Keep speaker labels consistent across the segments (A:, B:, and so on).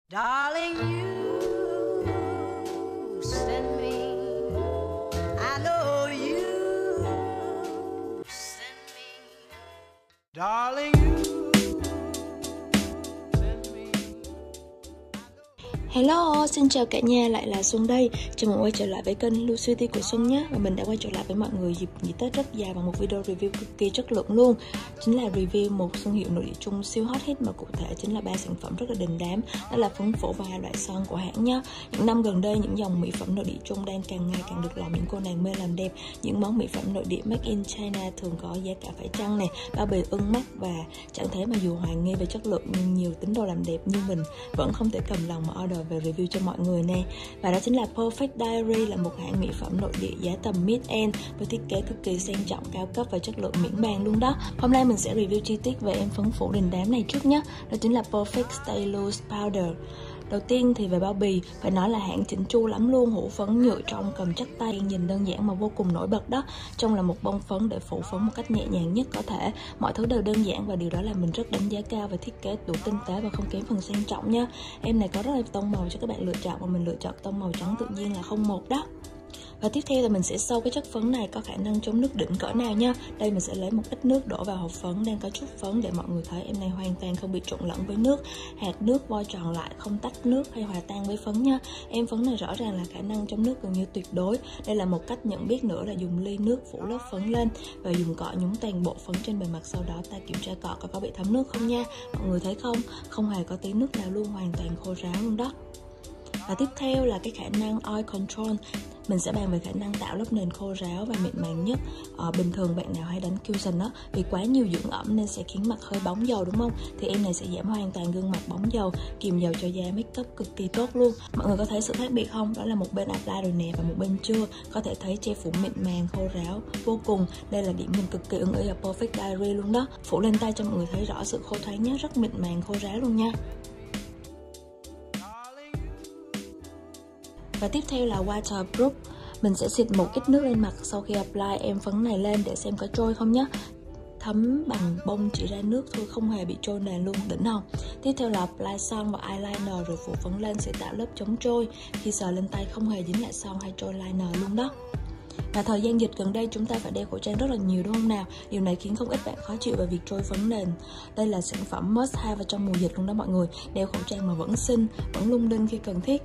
A: Darling, you send me. I know you send me. Darling, you send me.
B: Hello, xin chào cả nhà, lại là Xuân đây. Chào mừng quay trở lại với kênh Lucy của Xuân nhé. Và mình đã quay trở lại với mọi người dịp nghỉ Tết rất dài bằng một video review cực kỳ chất lượng luôn. Chính là review một thương hiệu nội địa Trung siêu hot hit, mà cụ thể chính là 3 sản phẩm rất là đình đám. Đó là phấn phổ và 2 loại son của hãng nhé. Những năm gần đây, những dòng mỹ phẩm nội địa Trung đang càng ngày càng được lòng những cô nàng mê làm đẹp. Những món mỹ phẩm nội địa made in China thường có giá cả phải chăng này, bao bì ưng mắt, và chẳng thế mà dù hoài nghi về chất lượng nhưng nhiều tín đồ làm đẹp như mình vẫn không thể cầm lòng mà order về review cho mọi người nè. Và đó chính là Perfect Diary, là một hãng mỹ phẩm nội địa giá tầm mid-end với thiết kế cực kỳ sang trọng, cao cấp và chất lượng miễn bàn luôn đó. Hôm nay mình sẽ review chi tiết về em phấn phủ đình đám này trước nhé. Đó chính là Perfect Stay Loose Powder. Đầu tiên thì về bao bì, phải nói là hãng chỉnh chu lắm luôn. Hũ phấn nhựa trong cầm chắc tay, nhìn đơn giản mà vô cùng nổi bật đó. Trong là một bông phấn để phủ phấn một cách nhẹ nhàng nhất có thể. Mọi thứ đều đơn giản và điều đó là mình rất đánh giá cao về thiết kế đủ tinh tế và không kém phần sang trọng nha. Em này có rất là tông màu cho các bạn lựa chọn, và mình lựa chọn tông màu trắng tự nhiên là 01 đó. Và tiếp theo là mình sẽ sâu cái chất phấn này có khả năng chống nước đỉnh cỡ nào nha. Đây mình sẽ lấy một ít nước đổ vào hộp phấn đang có chút phấn để mọi người thấy em này hoàn toàn không bị trộn lẫn với nước. Hạt nước vo tròn lại, không tách nước hay hòa tan với phấn nha. Em phấn này rõ ràng là khả năng chống nước gần như tuyệt đối. Đây là một cách nhận biết nữa là dùng ly nước phủ lớp phấn lên và dùng cọ nhúng toàn bộ phấn trên bề mặt, sau đó ta kiểm tra cọ có bị thấm nước không nha. Mọi người thấy không? Không hề có tí nước nào luôn, hoàn toàn khô ráo luôn đó. Và tiếp theo là cái khả năng oil control. Mình sẽ bàn về khả năng tạo lớp nền khô ráo và mịn màng nhất. Bình thường bạn nào hay đánh cushion đó, vì quá nhiều dưỡng ẩm nên sẽ khiến mặt hơi bóng dầu đúng không? Thì em này sẽ giảm hoàn toàn gương mặt bóng dầu, kìm dầu cho da, make up cực kỳ tốt luôn. Mọi người có thấy sự khác biệt không? Đó là một bên apply rồi nè và một bên chưa. Có thể thấy che phủ mịn màng, khô ráo vô cùng. Đây là điểm mình cực kỳ ưng ý ở Perfect Diary luôn đó. Phủ lên tay cho mọi người thấy rõ sự khô thoáng nhé, rất mịn màng, khô ráo luôn nha. Và tiếp theo là waterproof. Mình sẽ xịt một ít nước lên mặt sau khi apply em phấn này lên để xem có trôi không nhé. Thấm bằng bông chỉ ra nước thôi, không hề bị trôi nền luôn, đỉnh không? Tiếp theo là apply son và eyeliner rồi phủ phấn lên sẽ tạo lớp chống trôi. Khi sờ lên tay không hề dính lại son hay trôi liner luôn đó. Và thời gian dịch gần đây chúng ta phải đeo khẩu trang rất là nhiều đúng không nào? Điều này khiến không ít bạn khó chịu về việc trôi phấn nền. Đây là sản phẩm must have vào trong mùa dịch luôn đó mọi người. Đeo khẩu trang mà vẫn xinh, vẫn lung linh khi cần thiết.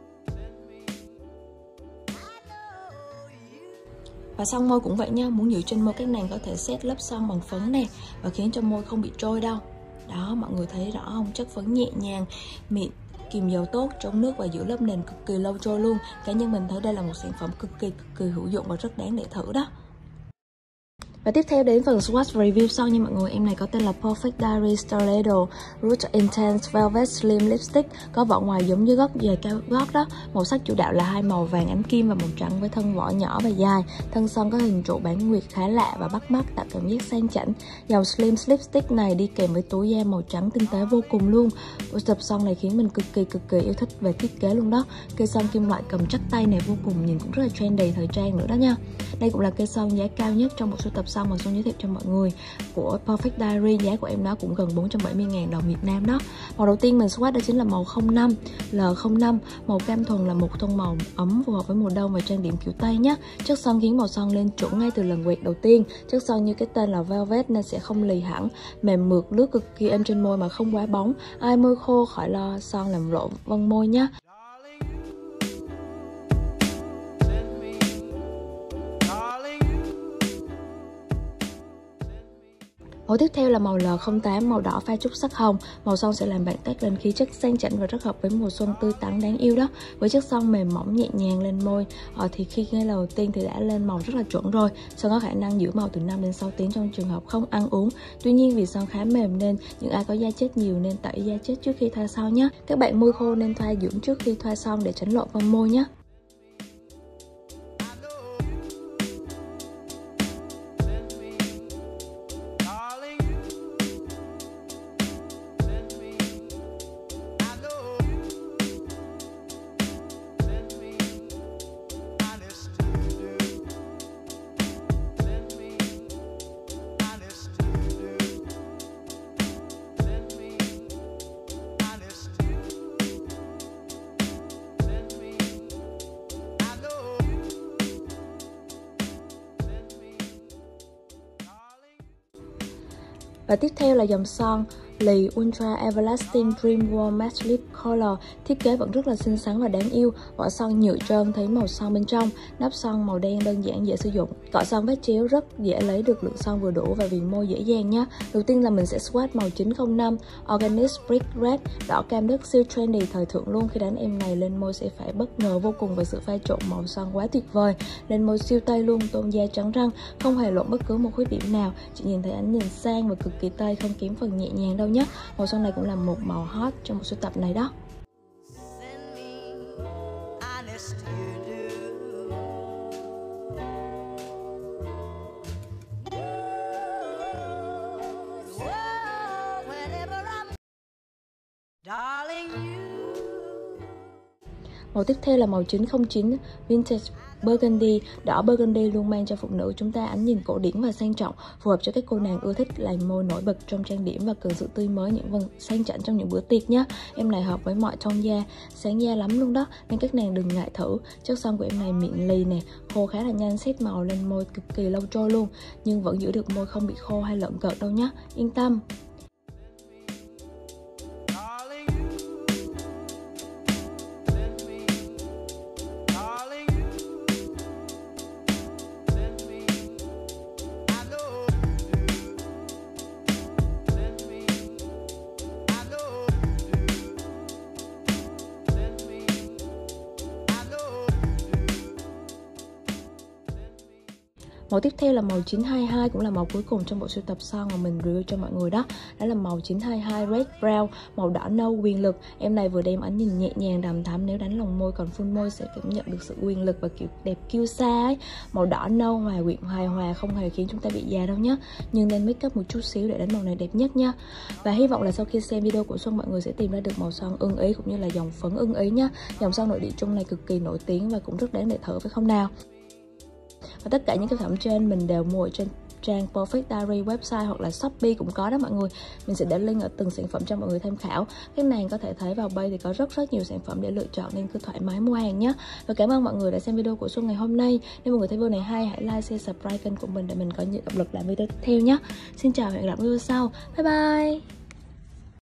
B: Và son môi cũng vậy nha, muốn giữ trên môi các nàng có thể set lớp son bằng phấn nè và khiến cho môi không bị trôi đâu. Đó, mọi người thấy rõ không? Chất phấn nhẹ nhàng, mịn, kìm dầu tốt, chống nước và giữ lớp nền cực kỳ lâu trôi luôn. Cá nhân mình thấy đây là một sản phẩm cực kỳ hữu dụng và rất đáng để thử đó. Và tiếp theo đến phần swatch review sau nha mọi người. Em này có tên là Perfect Diary Stiletto Root Intense Velvet Slim Lipstick. Có vỏ ngoài giống như gót giày cao gót đó. Màu sắc chủ đạo là hai màu vàng ánh kim và màu trắng với thân vỏ nhỏ và dài. Thân son có hình trụ bán nguyệt khá lạ và bắt mắt, tạo cảm giác sang chảnh. Dòng Slim Lipstick này đi kèm với túi da màu trắng tinh tế vô cùng luôn. Tập son này khiến mình cực kỳ yêu thích về thiết kế luôn đó. Cây son kim loại cầm chắc tay này vô cùng, nhìn cũng rất là trendy thời trang nữa đó nha. Đây cũng là cây son giá cao nhất trong một số tập son mà Xuân giới thiệu cho mọi người của Perfect Diary. Giá của em nó cũng gần 470.000 đồng Việt Nam đó. Màu đầu tiên mình swatch đó chính là màu 05 L05. Màu cam thuần là một tông màu ấm phù hợp với mùa đông và trang điểm kiểu Tây nhé. Chất son khiến màu son lên chuẩn ngay từ lần quẹt đầu tiên. Chất son như cái tên là Velvet nên sẽ không lì hẳn, mềm mượt, lướt cực kỳ êm trên môi mà không quá bóng. Ai môi khô khỏi lo son làm lộ vân môi nhé. Màu tiếp theo là màu L08, màu đỏ pha chút sắc hồng. Màu son sẽ làm bạn toát lên khí chất sang chảnh và rất hợp với mùa xuân tươi tắn đáng yêu đó. Với chất son mềm mỏng nhẹ nhàng lên môi, thì khi ngay lần đầu tiên thì đã lên màu rất là chuẩn rồi. Son có khả năng giữ màu từ 5 đến 6 tiếng trong trường hợp không ăn uống. Tuy nhiên vì son khá mềm nên những ai có da chết nhiều nên tẩy da chết trước khi thoa son nhé. Các bạn môi khô nên thoa dưỡng trước khi thoa son để tránh lộ vân môi nhé. Và tiếp theo là dòng son Lì Ultra Everlasting Dream Warm Matte Lip Color. Thiết kế vẫn rất là xinh xắn và đáng yêu. Vỏ son nhựa trơn, thấy màu son bên trong. Nắp son màu đen đơn giản dễ sử dụng. Cọ son vết chéo rất dễ lấy được lượng son vừa đủ và viền môi dễ dàng nhé. Đầu tiên là mình sẽ swatch màu 905 Organic Brick Red, đỏ cam đất siêu trendy thời thượng luôn. Khi đánh em này lên môi sẽ phải bất ngờ vô cùng về sự pha trộn màu son quá tuyệt vời. Lên môi siêu tây luôn, tôn da trắng răng, không hề lộ bất cứ một khuyết điểm nào. Chị nhìn thấy ánh nhìn sang và cực kỳ tây, không kém phần nhẹ nhàng đâu nhé. Màu son này cũng là một màu hot trong một sưu tập này đó. Màu tiếp theo là màu 909 Vintage Burgundy. Đỏ Burgundy luôn mang cho phụ nữ chúng ta ánh nhìn cổ điển và sang trọng, phù hợp cho các cô nàng ưa thích làn môi nổi bật trong trang điểm và cần sự tươi mới, những vân sang chảnh trong những bữa tiệc nhé. Em này hợp với mọi tông da, sáng da lắm luôn đó, nên các nàng đừng ngại thử. Chất son của em này mịn lì nè, khô khá là nhanh, set màu lên môi cực kỳ lâu trôi luôn, nhưng vẫn giữ được môi không bị khô hay lợn cợt đâu nhé, yên tâm. Màu tiếp theo là màu 922, cũng là màu cuối cùng trong bộ sưu tập son mà mình review cho mọi người đó. Đó là màu 922 Red Brown, màu đỏ nâu quyền lực. Em này vừa đem ánh nhìn nhẹ nhàng đằm thắm, nếu đánh lòng môi còn full môi sẽ cảm nhận được sự quyền lực và kiểu đẹp kiêu sa ấy. Màu đỏ nâu hòa quyện hài hòa, không hề khiến chúng ta bị già đâu nhé. Nhưng nên make up một chút xíu để đánh màu này đẹp nhất nha. Và hy vọng là sau khi xem video của Xuân mọi người sẽ tìm ra được màu son ưng ý cũng như là dòng phấn ưng ý nhá. Dòng son nội địa Trung này cực kỳ nổi tiếng và cũng rất đáng để thử phải không nào? Và tất cả những cái phẩm trên mình đều mua ở trên trang Perfect Diary website hoặc là Shopee cũng có đó mọi người. Mình sẽ để link ở từng sản phẩm cho mọi người tham khảo. Các nàng có thể thấy vào bay thì có rất nhiều sản phẩm để lựa chọn nên cứ thoải mái mua hàng nhé. Và cảm ơn mọi người đã xem video của Xuân ngày hôm nay. Nếu mọi người thấy video này hay, hãy like, share, subscribe kênh của mình để mình có nhiều động lực làm video tiếp theo nhé. Xin chào và hẹn gặp lại video sau. Bye bye.